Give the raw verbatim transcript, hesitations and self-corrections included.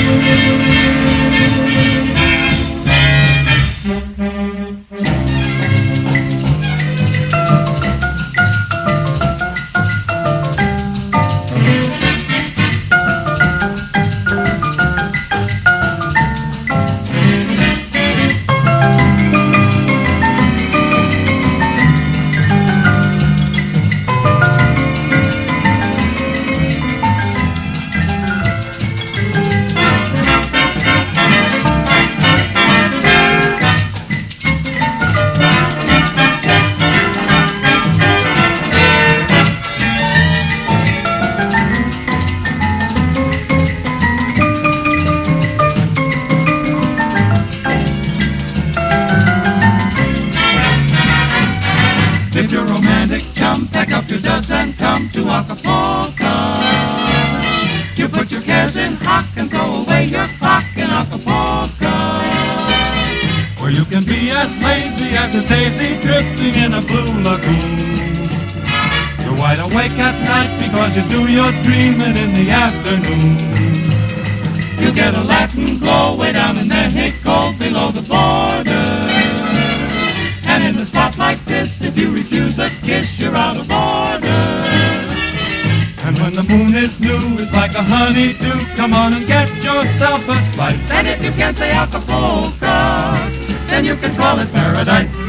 If you're romantic, chum, pack up your duds and come to Acapulco. You put your cares in hock and throw away your clock in Acapulco. Where you can be as lazy as a daisy drifting in a blue lagoon. You're wide awake at night because you do your dreaming in the afternoon. You get a Latin glow way down in Mexico below the border. And in a spot like this, if you refuse a kiss, you're out of order. And when the moon is new, it's like a honeydew. Come on and get yourself a slice. And if you can't say Acapulco, then you can call it paradise.